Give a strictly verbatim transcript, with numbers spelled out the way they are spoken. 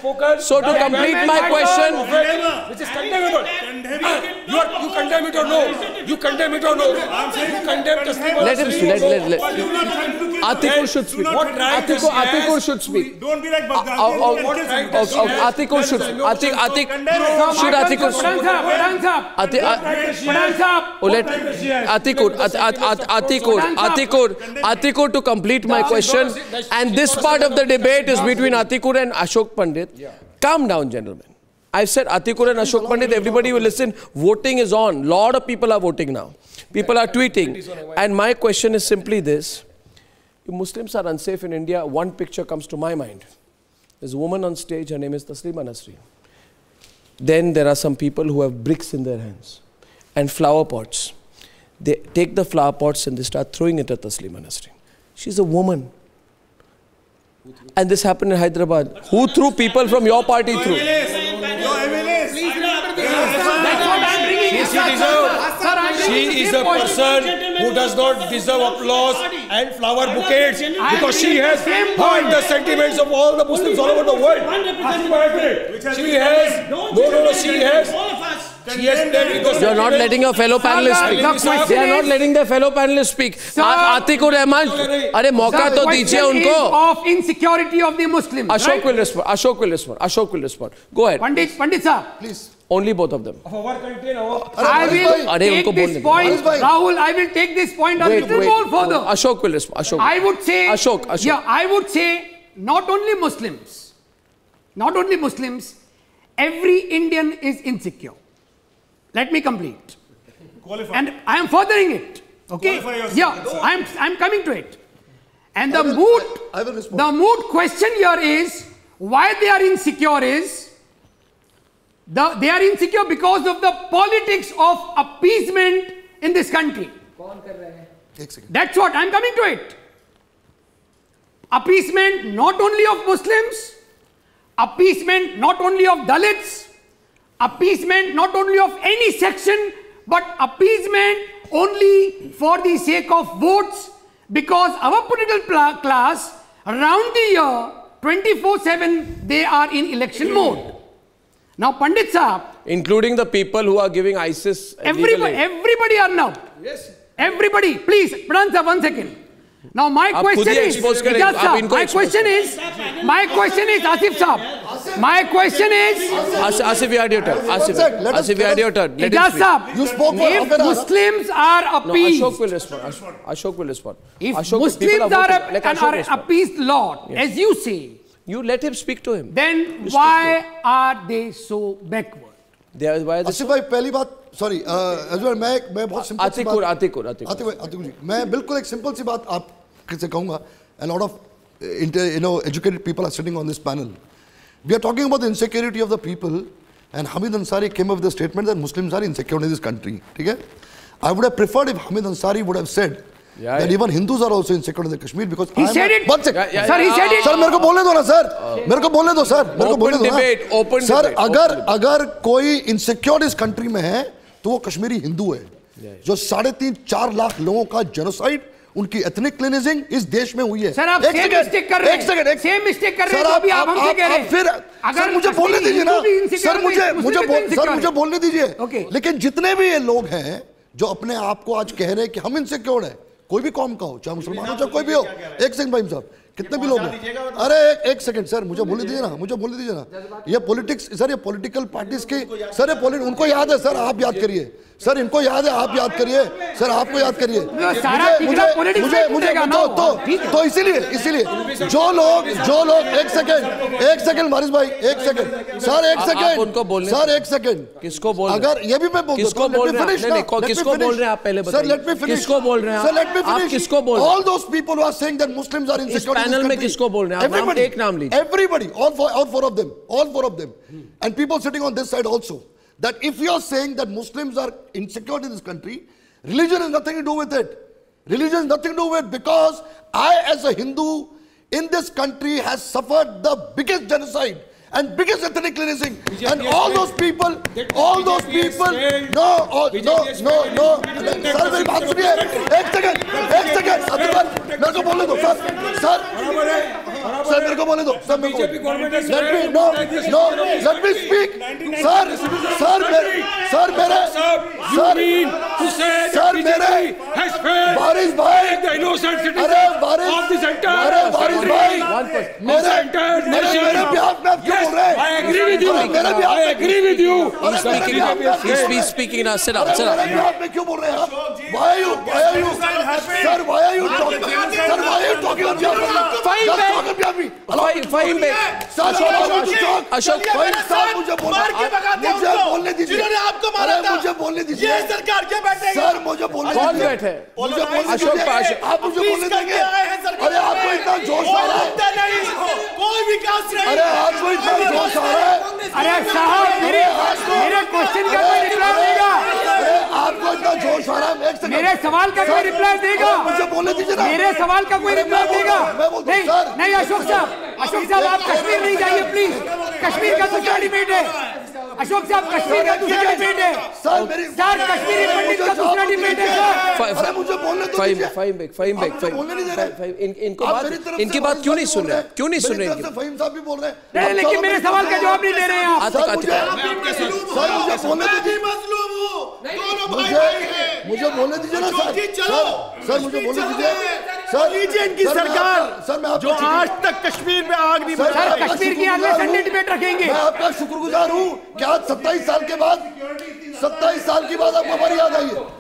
spoken. So to complete my question, which is condemnable. You are you condemn it or no? You condemn it or no? You condemn Taslima. Let him speak. Let let let. Atikur should speak. Atikur Atikur should speak. Don't be like Baghdad. Atikur should. Atik Atik should Atikur. Atikur Atikur Atikur Atikur to complete my question. And this part of the debate is between Atikur and Ashok Pandit. Calm down, gentlemen. I've said Atikur and Ashok Pandit, everybody will listen. Voting is on. Lot of people are voting now. People are tweeting. And my question is simply this. If Muslims are unsafe in India, one picture comes to my mind. There's a woman on stage, her name is Taslima, Nasrin. Then there are some people who have bricks in their hands and flower pots. They take the flower pots and they start throwing it at Taslima, Nasrin. She's a woman. And this happened in Hyderabad. Who threw people from your party through? She is a person who does not deserve applause and flower bouquets because she has heard the sentiments of all the Muslims all over the world. She has, no, no, no, she has. She has you are not letting your fellow panelists speak. They are not letting their fellow panelists speak. Atikur Rahman, अरे मौका तो दीजिए उनको. Of insecurity of the Muslims. Ashok will respond. Ashok will respond. Ashok will respond. Go ahead. Pandit, Pandit sir, please. Only both of them. I will take this point, Rahul. I will take this point a little more further. Ashok will respond. Ashok. I would say. Ashok. Ashok. Yeah, I would say not only Muslims, not only Muslims, every Indian is insecure. Let me complete. Qualify. And I am furthering it. Okay? Yeah, I am I am coming to it. And the mood, I will respond. The mood question here is why they are insecure is the, they are insecure because of the politics of appeasement in this country. That's what I am coming to it. Appeasement not only of Muslims, appeasement not only of Dalits, appeasement not only of any section, but appeasement only for the sake of votes, because our political class around the year twenty-four seven they are in election mode. Now Pandit Sahab, including the people who are giving ISIS everybody, everybody are now. Yes. Everybody, please, Pradhan Sahab, one second. Now my question is, Ijaz Sahab, my question is, my question is, Asif Sahab, my question is, Asif, you had your turn. Asif, Asif, you had your turn. Ijaz Sahab, you spoke if Muslims are appeased, no, Ashok will respond. Ashok will respond. If Ashok, Muslims are, are, like are appeased lot, yes, as you say, you let him speak to him. Then why are they so backward? They are, why are they Asif bhai, pehli baat, sorry, Azwar, मैं मैं बहुत simple सी Atikur, बात Atikur, Atikur, Atikur, Atikur जी, मैं बिल्कुल एक simple सी बात आपसे कहूँगा. A lot of you know educated people are sitting on this panel. We are talking about the insecurity of the people, and Hamid Ansari came up with a statement that Muslims are insecure in this country. Okay? I would have preferred if Hamid Ansari would have said yeah, that yeah. even Hindus are also insecure in the Kashmir, because he said it. One second, yeah, yeah, sir, he said it. Sir, मेरे को बोलने दो ना sir. मेरे को बोलने दो sir. मेरे को बोलने दो ना. Sir, अगर अगर कोई insecure इस country में है, तो वो कश्मीरी हिंदू है, जो साढ़े तीन चार लाख लोगों का genocide, उनकी एथनिक क्लीनिजिंग इस देश में हुई है. सर आप सेम मिस्टेक कर रहे हैं. एक सेकंड, एक सेम मिस्टेक कर रहे हैं. अभी आप हमसे कह रहे हैं. फिर अगर मुझे बोलने दीजिए ना. सर मुझे मुझे सर मुझे बोलने दीजिए. लेकिन जितने भी ये लोग हैं जो अपने आप को आज कह रहे हैं कि हम इनसिक्योर हैं, कोई भी कौम का हो, चाहे मुसलमान हो चाहे कोई भी हो. एक सेकंड भाई साहब, कितने भी लोग हैं. अरे एक एक सेकंड सर, मुझे बोलने दीजिए ना, मुझे बोलने दीजिए ना. ये पॉलिटिक्स सर, ये पॉलिटिकल पार्टीज की सर, ये पॉलिटिक्स उनको याद है सर, आप याद करिए सर, इनको याद है, आप याद करिए सर, आपको याद करिए. मुझे मुझे मुझे तो तो तो इसीलिए इसीलिए जो लोग जो लोग एक सेकंड एक सेकंड मारिस भाई, एक सेकंड सर, एक सेकंड सर, एक सेकंड किसको बोल, अगर ये भी मैं बोल किसको बोल रहे हैं, किसको बोल रहे हैं आप पहले बताइए. Sir let me finish. किसको बोल रहे हैं सर, लेट मी फिनिश. किसको बोल रहे हैं? All those people who are saying that Muslims are insecure. Panel में किसको बोल रहे हैं आप? नाम एक नाम लीजिए. Everybody, all four, all four of them, all four of them, and people sitting on this side also. That if you are saying that Muslims are insecure in this country, religion has nothing to do with it. Religion has nothing to do with it, because I as a Hindu in this country has suffered the biggest genocide and biggest ethnic cleansing, and all those people, all those people, no, all, no, no, no, sir, मेरी बात सुनिए, एक second, एक second, मेरे को बोलने दो sir, sir. Sir मेरे को बोले दो, सर मेरे को let me no no let me speak sir sir मेरे सर मेरे सर सर मेरे बारिश भाई अरे बारिश अरे बारिश भाई मेरे मेरे मेरे बिहाफ में आप क्यों बोल रहे हैं? I agree with you. मेरे behalf I agree with you. He's speaking now. He's, he's speaking now. Sit down. Sit मेरे down. बिहाफ में क्यों बोल रहे हैं आप? Why are you why are you sir why are you talking sir why are you talking on behalf of Fine, just man. talk on behalf of me Fine, fine, man. sir allow me to talk Ashok, भाई साहब मुझे बोलने मुझे बोलने दीजिए जिन्होंने आपको मारा अरे था मुझे बोलने दीजिए ये सरकार क्या बैठेगी सर मुझे बोलने कौन दीजिए बैठे? मुझे बोलने अशोक दीजिए अशोक- आप मुझे बोलने देंगे अरे आपको इतना जोश आ रहा है कोई विकास नहीं अरे आपको इतना जोश आ रहा है अरे साहब मेरे मेरे क्वेश्चन का कोई रिप्लाई देगा? अरे आपको इतना जोश आ रहा है एक सेकंड मेरे सवाल का कोई रिप्लाई देगा? मुझे बोलने दीजिए ना मेरे सवाल का कोई अरे रिप्लाई मैं बोल देगा? रहा हूं, मैं बोल रहा हूं, नहीं सर। नहीं अशोक साहब अशोक साहब आप कश्मीर नहीं जाइए प्लीज। कश्मीर का दूसरा डिबेट है अशोक साहब, कश्मीर का दूसरा डिबेट है सर मेरी सर, कश्मीरी पंडित का दूसरा डिबेट है सर। अरे मुझे बोलने दो फाइम दीजिए फाइम बैक फाइम बैक आप मुझे बोलने नहीं दे रहे। फाइम इन इनको आप बात मेरी तरफ इनकी से बात फहीम क्यों नहीं साहब सुन भी रहे? बोल क्यों नहीं सुन मेरी रहे तरफ से इनकी? फहीम साहब भी बोल रहे हैं नहीं लेकिन मेरे सवाल का जवाब नहीं दे रहे हैं आप। आतिक आतिक सर मुझे बोलने दीजिए मजलूम हूँ दोनों भाई मुझे भाई हैं मुझे बोलने दीजिए ना सर चलो सर मुझे बोलने दीजिए सर लीजिए इनकी सर, मैं सरकार आपका- सर मैं जो आपका आज तक कश्मीर में आग नहीं सर, बुझाई। मैं सर आपका कश्मीर की अगले शुक्रगुजार संडे हूं। डिबेट रखेंगे। मैं आपका शुक्रगुजार हूँ कि आज सत्ताईस साल के बाद सत्ताईस साल के बाद आपको हमारी याद आई है।